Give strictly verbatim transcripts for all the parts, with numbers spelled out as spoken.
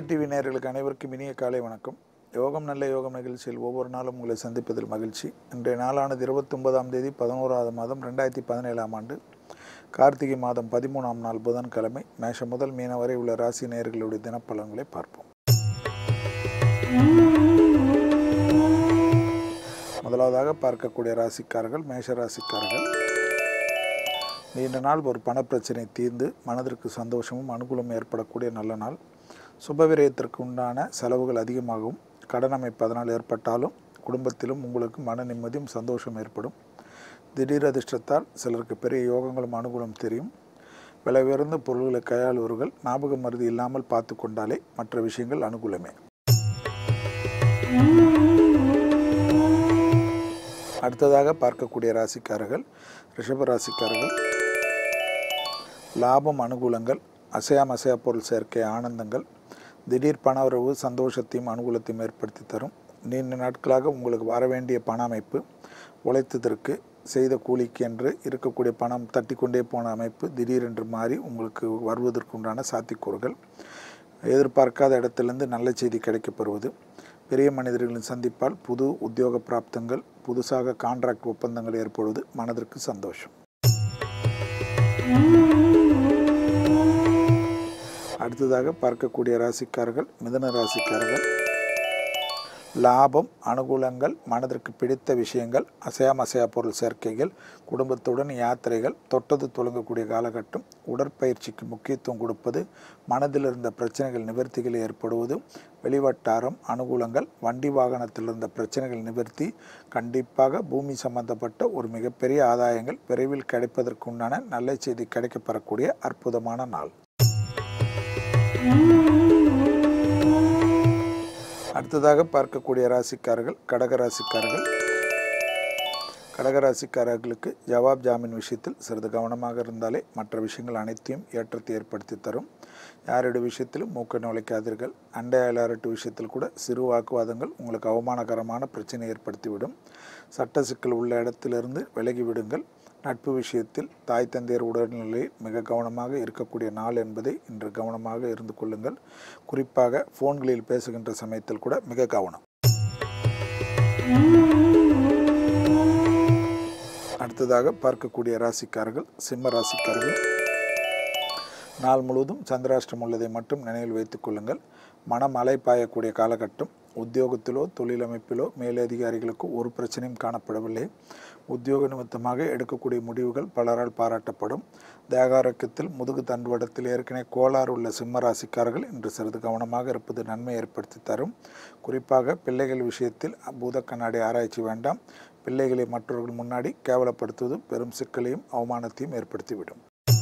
மாதர் டிவி நேயர்களுக்கு அனைவருக்கும் இனிய காலை வணக்கம். யோகம் நல்ல யோகம் நிகழ்ச்சியில் ஒவ்வொரு நாளும் உங்களை சந்திப்பதில் மகிழ்ச்சி. இன்றைய நாளானது இருபத்தி ஒன்பதாம் தேதி பதினோராவது மாதம் ரெண்டாயிரத்தி பதினேழாம் ஆண்டு கார்த்திகை மாதம் பதிமூணாம் நாள் புதன்கிழமை. மேஷம் முதல் மீன வரை உள்ள ராசி நேயர்களுடைய தினப்பலன்களை பார்ப்போம். முதலாவதாக பார்க்கக்கூடிய ராசிக்காரர்கள் மேஷ ராசிக்காரர்கள். நீண்ட நாள் ஒரு பணப்பிரச்சனை தீர்ந்து மனதிற்கு சந்தோஷமும் அனுகூலமும் ஏற்படக்கூடிய நல்ல நாள். சுபவிரயத்திற்கு உண்டான செலவுகள் அதிகமாகவும் கடன் அமைப்பு அதனால் ஏற்பட்டாலும் குடும்பத்திலும் உங்களுக்கு மன நிம்மதியும் சந்தோஷம் ஏற்படும். திடீர் அதிர்ஷ்டத்தால் சிலருக்கு பெரிய யோகங்களும் அனுகூலம் தெரியும். விலை உயர்ந்த பொருள்களை கையாளுவர்கள் ஞாபக மருதி இல்லாமல் பார்த்து கொண்டாலே மற்ற விஷயங்கள் அனுகூலமே. அடுத்ததாக பார்க்கக்கூடிய ராசிக்காரர்கள் ரிஷப ராசிக்காரர்கள். லாபம் அனுகூலங்கள், அசையாம அசையா பொருள் சேர்க்கை ஆனந்தங்கள், திடீர் பண வரவு சந்தோஷத்தையும் அனுகூலத்தையும் ஏற்படுத்தி தரும். நீண்ட நாட்களாக உங்களுக்கு வர வேண்டிய பண அமைப்பு, உழைத்ததற்கு செய்த கூலிக்கு என்று இருக்கக்கூடிய பணம் தட்டி கொண்டே போன அமைப்பு திடீரென்று மாறி உங்களுக்கு வருவதற்குண்டான சாத்தியக்கூறுகள். எதிர்பார்க்காத இடத்திலிருந்து நல்ல செய்தி கிடைக்கப்பெறுவது. பெரிய மனிதர்களின் சந்திப்பால் புது உத்தியோக பிராப்தங்கள், புதுசாக கான்ட்ராக்ட் ஒப்பந்தங்கள் ஏற்படுவது மனதிற்கு சந்தோஷம். அடுத்ததாக பார்க்கக்கூடிய ராசிக்காரர்கள் மிதுன ராசிக்காரர்கள். லாபம் அனுகூலங்கள், மனதிற்கு பிடித்த விஷயங்கள், அசையாம அசையா பொருள் சேர்க்கைகள், குடும்பத்துடன் யாத்திரைகள், தொட்டது தொடங்கக்கூடிய காலகட்டம், உடற்பயிற்சிக்கு முக்கியத்துவம் கொடுப்பது, மனதில் இருந்த பிரச்சனைகள் நிவர்த்திகள் ஏற்படுவது, வெளிவட்டாரம் அனுகூலங்கள், வண்டி வாகனத்தில் இருந்த பிரச்சனைகள் நிவர்த்தி, கண்டிப்பாக பூமி சம்பந்தப்பட்ட ஒரு மிகப்பெரிய ஆதாயங்கள் விரைவில் கிடைப்பதற்குண்டான நல்ல செய்தி கிடைக்கப்பெறக்கூடிய அற்புதமான நாள். அடுத்ததாக பார்க்கக்கூடிய ராசிக்காரர்கள் கடக ராசிக்காரர்கள். கடகராசிக்காரர்களுக்கு ஜவாப் ஜாமீன் விஷயத்தில் சிறிது கவனமாக இருந்தாலே மற்ற விஷயங்கள் அனைத்தையும் ஏற்றத்தை ஏற்படுத்தி தரும். யாருடைய விஷயத்திலும் மூக்க நுழைக்காதீர்கள். அண்டை அயலாரட்டு விஷயத்தில் கூட சிறு வாக்குவாதங்கள் உங்களுக்கு அவமானகரமான பிரச்சனை ஏற்படுத்திவிடும். சட்ட சிக்கல் உள்ள இடத்திலிருந்து விலகிவிடுங்கள். நட்பு விஷயத்தில் தாய் தந்தையர் உடல்நிலையில் மிக கவனமாக இருக்கக்கூடிய நாள் என்பதை இன்று கவனமாக இருந்து கொள்ளுங்கள். குறிப்பாக ஃபோன்களில் பேசுகின்ற சமயத்தில் கூட மிக கவனம். அடுத்ததாக பார்க்கக்கூடிய ராசிக்காரர்கள் சிம்ம ராசிக்காரர்கள். நாள் முழுவதும் சந்திராஷ்டிரம் உள்ளதை மட்டும் நினைவில் வைத்துக் கொள்ளுங்கள். மனம் அலை பாயக்கூடிய காலகட்டம். உத்தியோகத்திலோ தொழிலமைப்பிலோ மேலதிகாரிகளுக்கு ஒரு பிரச்சனையும் காணப்படவில்லை. உத்தியோக நிமித்தமாக எடுக்கக்கூடிய முடிவுகள் பலரால் பாராட்டப்படும். தேகாரோக்கியத்தில் முதுகு தண்டுவடத்தில் ஏற்கனவே கோளாறு உள்ள சிம்ம ராசிக்காரர்கள் இன்று சிறிது கவனமாக இருப்பது நன்மை ஏற்படுத்தி தரும். குறிப்பாக பிள்ளைகள் விஷயத்தில் பூத கண்ணாடி ஆராய்ச்சி வேண்டாம். பிள்ளைகளை மற்றவர்கள் முன்னாடி கேவலப்படுத்துவது பெரும் சிக்கலையும் அவமானத்தையும் ஏற்படுத்திவிடும்.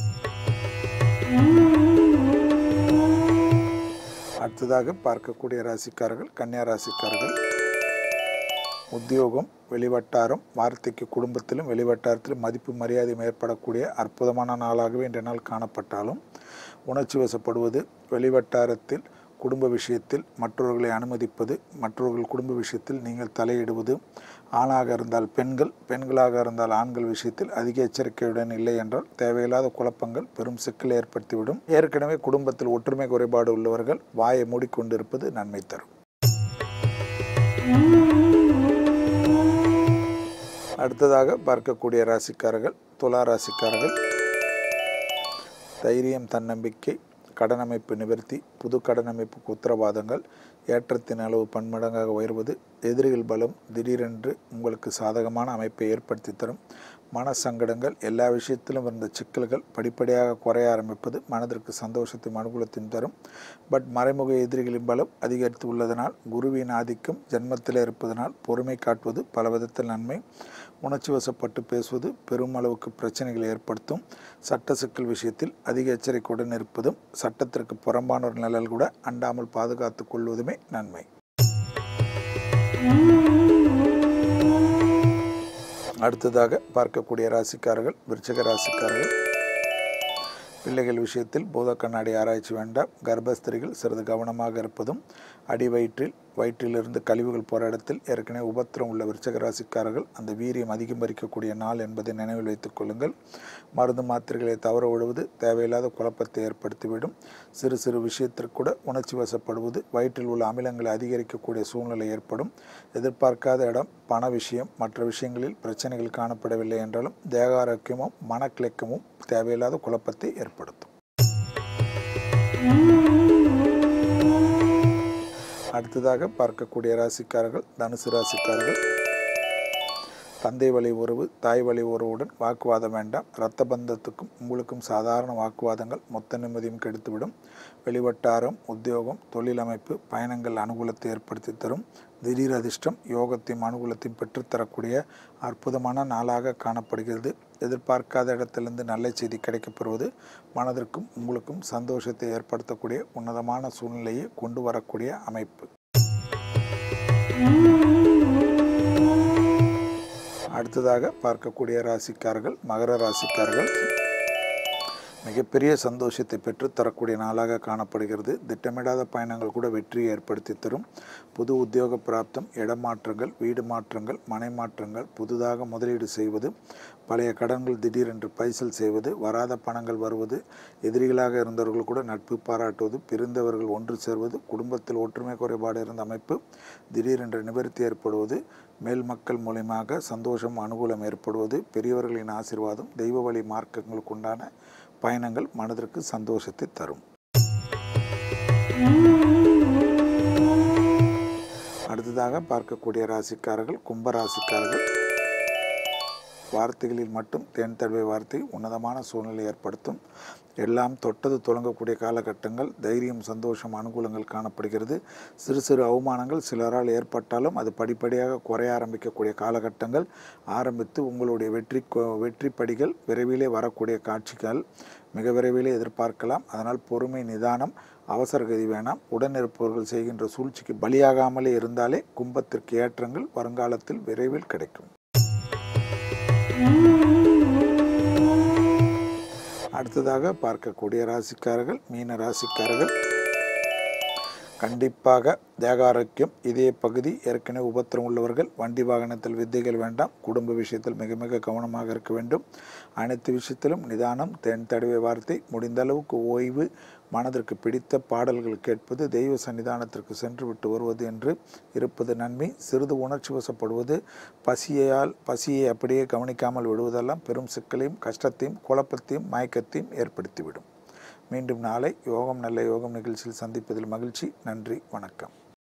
அடுத்ததாக பார்க்கக்கூடிய ராசிக்காரர்கள் கன்னியா ராசிக்காரர்கள். உத்தியோகம், வெளிவட்டாரம், வார்த்தைக்கு குடும்பத்திலும் வெளிவட்டாரத்திலும் மதிப்பு மரியாதை ஏற்படக்கூடிய அற்புதமான நாளாகவே இன்றைய நாள் காணப்பட்டாலும் உணர்ச்சி வசப்படுவது, வெளிவட்டாரத்தில் குடும்ப விஷயத்தில் மற்றவர்களை அனுமதிப்பது, மற்றவர்கள் குடும்ப விஷயத்தில் நீங்கள் தலையிடுவது, ஆணாக இருந்தால் பெண்கள், பெண்களாக இருந்தால் ஆண்கள் விஷயத்தில் அதிக எச்சரிக்கையுடன் இல்லை என்றால் தேவையில்லாத குழப்பங்கள் பெரும் சிக்கலை ஏற்படுத்திவிடும். ஏற்கனவே குடும்பத்தில் ஒற்றுமை குறைபாடு உள்ளவர்கள் வாயை மூடிக்கொண்டிருப்பது நன்மை தரும். அடுத்ததாக பார்க்கக்கூடிய ராசிக்காரர்கள் துலா ராசிக்காரர்கள். தைரியம், தன்னம்பிக்கை, கடனமைப்பு நிவர்த்தி, புது கடனமைப்புக்கு உத்தரவாதங்கள், ஏற்றத்தின் அளவு பன்மடங்காக உயர்வது, எதிரிகள் பலம் திடீரென்று உங்களுக்கு சாதகமான அமைப்பை ஏற்படுத்தி தரும். மன சங்கடங்கள், எல்லா விஷயத்திலும் இருந்த சிக்கல்கள் படிப்படியாக குறைய ஆரம்பிப்பது மனதிற்கு சந்தோஷத்தையும் அனுகூலத்தையும் தரும். பட் மறைமுக எதிரிகளின் பலம் அதிகரித்து உள்ளதனால், குருவின் ஆதிக்கம் ஜென்மத்தில் இருப்பதனால் பொறுமை காட்டுவது பல விதத்தில் நன்மை. உணர்ச்சி வசப்பட்டு பேசுவது பெரும் அளவுக்கு பிரச்சனைகளை ஏற்படுத்தும். சட்ட சிக்கல் விஷயத்தில் அதிக எச்சரிக்கையுடன் இருப்பதும், சட்டத்திற்கு புறம்பான ஒரு நிழல் கூட அண்டாமல் பாதுகாத்து கொள்வதுமே நன்மை. அடுத்ததாக பார்க்கக்கூடிய ராசிக்காரர்கள் விருச்சிக ராசிக்காரர்கள். பிள்ளைகள் விஷயத்தில் பூத கண்ணாடி ஆராய்ச்சி வேண்டாம். கர்ப்பஸ்திரிகள் சிறிது கவனமாக இருப்பதும், அடி வயிற்றில் வயிற்றிலிருந்து கழிவுகள் போகிற இடத்தில் ஏற்கனவே உபத்திரம் உள்ள விருச்சிக ராசிக்காரர்கள் அந்த வீரியம் அதிகரிக்கக்கூடிய நாள் என்பதை நினைவில் வைத்துக் கொள்ளுங்கள். மருந்து மாத்திரைகளை தவற விடுவது தேவையில்லாத குழப்பத்தை ஏற்படுத்திவிடும். சிறு சிறு விஷயத்திற்கு கூட உணர்ச்சி வசப்படுவது வயிற்றில் உள்ள அமிலங்களை அதிகரிக்கக்கூடிய சூழ்நிலை ஏற்படும். எதிர்பார்க்காத இடம், பண விஷயம், மற்ற விஷயங்களில் பிரச்சனைகள் காணப்படவில்லை என்றாலும் தேக ஆரோக்கியமும் மனக்கிழக்கமும் தேவையில்லாத குழப்பத்தை ஏற்படுத்தும். அடுத்ததாக பார்க்கக்கூடிய ராசிக்காரர்கள் தனுசு ராசிக்காரர்கள். தந்தை வழி உறவு, தாய் வழி உறவுடன் வாக்குவாதம் வேண்டாம். இரத்த பந்தத்துக்கும் உங்களுக்கும் சாதாரண வாக்குவாதங்கள் மொத்த நிம்மதியும் கெடுத்துவிடும். வெளிவட்டாரம், உத்தியோகம், தொழில் அமைப்பு, பயணங்கள் அனுகூலத்தை ஏற்படுத்தி தரும். திடீர் அதிர்ஷ்டம் யோகத்தையும் அனுகூலத்தையும் பெற்றுத்தரக்கூடிய அற்புதமான நாளாக காணப்படுகிறது. எதிர்பார்க்காத இடத்திலிருந்து நல்ல செய்தி கிடைக்கப்பெறுவது மனதிற்கும் உங்களுக்கும் சந்தோஷத்தை ஏற்படுத்தக்கூடிய உன்னதமான சூழ்நிலையை கொண்டு வரக்கூடிய அமைப்பு. அடுத்ததாக பார்க்கக்கூடிய ராசிக்காரர்கள் மகர ராசிக்காரர்கள். மிகப்பெரிய சந்தோஷத்தை பெற்றுத்தரக்கூடிய நாளாக காணப்படுகிறது. திட்டமிடாத பயணங்கள் கூட வெற்றியை ஏற்படுத்தி தரும். புது உத்தியோக பிராப்தம், இடமாற்றங்கள், வீடு மாற்றங்கள், மனை மாற்றங்கள், புதிதாக முதலீடு செய்வது, பழைய கடன்கள் திடீரென்று பைசல் செய்வது, வராத பணங்கள் வருவது, எதிரிகளாக இருந்தவர்கள் கூட நட்பு பாராட்டுவது, பிரிந்தவர்கள் ஒன்று சேர்வது, குடும்பத்தில் ஒற்றுமை குறைபாடு இருந்த அமைப்பு திடீரென்று நிவர்த்தி ஏற்படுவது, மேல் மக்கள் மூலமாக சந்தோஷம் அனுகூலம் ஏற்படுவது, பெரியவர்களின் ஆசீர்வாதம், தெய்வ வழி மார்க்கங்களுக்கு உண்டான பயணங்கள் மனதிற்கு சந்தோஷத்தை தரும். அடுத்ததாக பார்க்கக்கூடிய ராசிக்காரர்கள் கும்ப ராசிக்காரர்கள். வார்த்தைகளில் மட்டும் தேன் தடவை வார்த்தை உன்னதமான சூழ்நிலை ஏற்படுத்தும். எல்லாம் தொட்டது தொடங்கக்கூடிய காலகட்டங்கள், தைரியம், சந்தோஷம், அனுகூலங்கள் காணப்படுகிறது. சிறு சிறு அவமானங்கள் சிலரால் ஏற்பட்டாலும் அது படிப்படியாக குறைய ஆரம்பிக்கக்கூடிய காலகட்டங்கள் ஆரம்பித்து உங்களுடைய வெற்றி வெற்றி படிகள் விரைவிலே வரக்கூடிய காட்சிகள் மிக விரைவிலே எதிர்பார்க்கலாம். அதனால் பொறுமை, நிதானம், அவசரகதி வேணாம். உடன் இருப்பவர்கள் செய்கின்ற சூழ்ச்சிக்கு பலியாகாமலே இருந்தாலே கும்பத்திற்கு ஏற்றங்கள் வருங்காலத்தில் விரைவில் கிடைக்கும். அடுத்ததாக பார்க்கக்கூடிய ராசிக்காரர்கள் மீன ராசிக்காரர்கள். கண்டிப்பாக தேக ஆரோக்கியம், இதய பகுதி ஏற்கனவே உபத்திரம் உள்ளவர்கள் வண்டி வாகனத்தில் வித்தைகள் வேண்டாம். குடும்ப விஷயத்தில் மிக மிக கவனமாக இருக்க வேண்டும். அனைத்து விஷயத்திலும் நிதானம், தேன் தடவை வார்த்தை, முடிந்த அளவுக்கு ஓய்வு, மனதிற்கு பிடித்த பாடல்கள் கேட்பது, தெய்வ சன்னிதானத்திற்கு சென்று விட்டு வருவது என்று இருப்பது நன்மை. சிறிது உணர்ச்சி வசப்படுவது, பசியால் பசியை அப்படியே கவனிக்காமல் விடுவதெல்லாம் பெரும் சிக்கலையும் கஷ்டத்தையும் குழப்பத்தையும் மயக்கத்தையும் ஏற்படுத்திவிடும். மீண்டும் நாளை யோகம் நல்ல யோகம் நிகழ்ச்சியில் சந்திப்பதில் மகிழ்ச்சி. நன்றி, வணக்கம்.